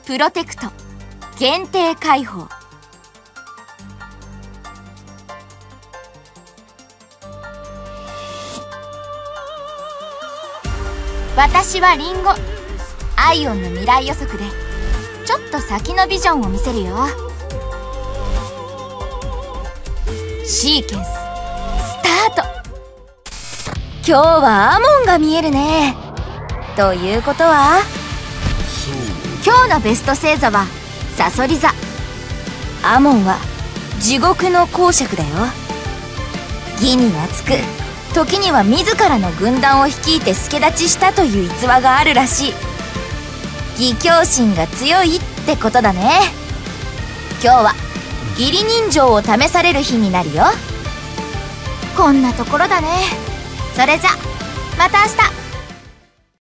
プロテクト限定開放。私はリンゴ。アイオンの未来予測でちょっと先のビジョンを見せるよ。シーケンススタート。今日はアモンが見えるね。ということは今日のベスト星座はサソリ座。アモンは地獄の公爵だよ。義にはつく、時には自らの軍団を率いて助太刀したという逸話があるらしい。義兄心が強いってことだね。今日は義理人情を試される日になるよ。こんなところだね。それじゃまた明日。